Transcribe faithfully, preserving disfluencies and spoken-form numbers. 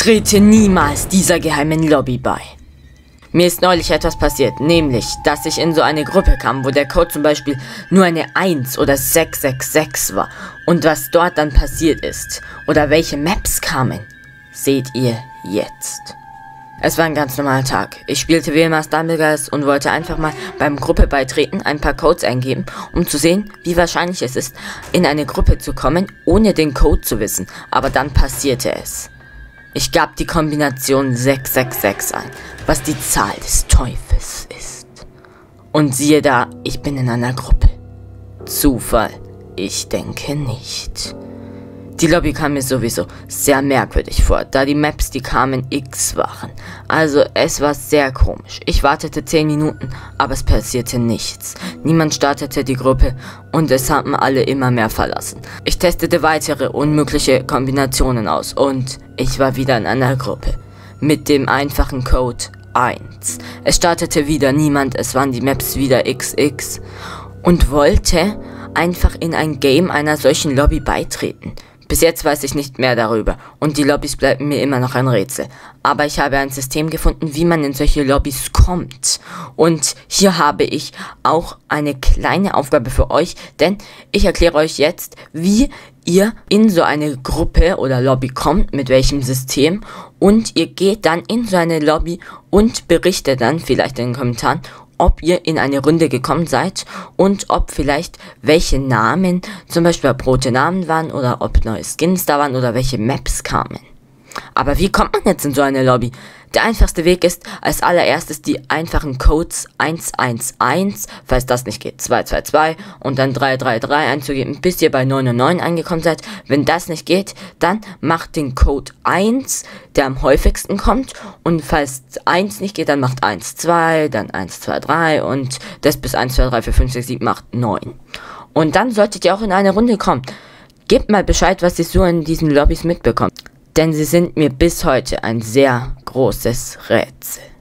Trete niemals dieser geheimen Lobby bei. Mir ist neulich etwas passiert, nämlich, dass ich in so eine Gruppe kam, wo der Code zum Beispiel nur eine eins oder sechs sechs sechs war. Und was dort dann passiert ist, oder welche Maps kamen, seht ihr jetzt. Es war ein ganz normaler Tag. Ich spielte wie immer Stumbleguys und wollte einfach mal beim Gruppe beitreten, ein paar Codes eingeben, um zu sehen, wie wahrscheinlich es ist, in eine Gruppe zu kommen, ohne den Code zu wissen. Aber dann passierte es. Ich gab die Kombination sechs sechs sechs ein, was die Zahl des Teufels ist. Und siehe da, ich bin in einer Gruppe. Zufall? Ich denke nicht. Die Lobby kam mir sowieso sehr merkwürdig vor, da die Maps, die kamen, X waren. Also es war sehr komisch. Ich wartete zehn Minuten, aber es passierte nichts. Niemand startete die Gruppe und es haben alle immer mehr verlassen. Ich testete weitere unmögliche Kombinationen aus und ich war wieder in einer Gruppe. Mit dem einfachen Code eins. Es startete wieder niemand, es waren die Maps wieder X X. Und wollte einfach in ein Game einer solchen Lobby beitreten. Bis jetzt weiß ich nicht mehr darüber und die Lobbys bleiben mir immer noch ein Rätsel. Aber ich habe ein System gefunden, wie man in solche Lobbys kommt. Und hier habe ich auch eine kleine Aufgabe für euch, denn ich erkläre euch jetzt, wie ihr in so eine Gruppe oder Lobby kommt, mit welchem System. Und ihr geht dann in so eine Lobby und berichtet dann vielleicht in den Kommentaren, ob ihr in eine Runde gekommen seid und ob vielleicht welche Namen, zum Beispiel rote Namen waren oder ob neue Skins da waren oder welche Maps kamen. Aber wie kommt man jetzt in so eine Lobby? Der einfachste Weg ist, als allererstes die einfachen Codes eins eins eins, falls das nicht geht, zwei zwei zwei und dann drei drei drei einzugeben, bis ihr bei neun neun neun angekommen seid. Wenn das nicht geht, dann macht den Code eins, der am häufigsten kommt, und falls eins nicht geht, dann macht eins zwei, dann eins zwei drei und das bis eins zwei drei vier fünf sechs sieben acht neun. Und dann solltet ihr auch in eine Runde kommen. Gebt mal Bescheid, was ihr so in diesen Lobbys mitbekommt. Denn sie sind mir bis heute ein sehr großes Rätsel.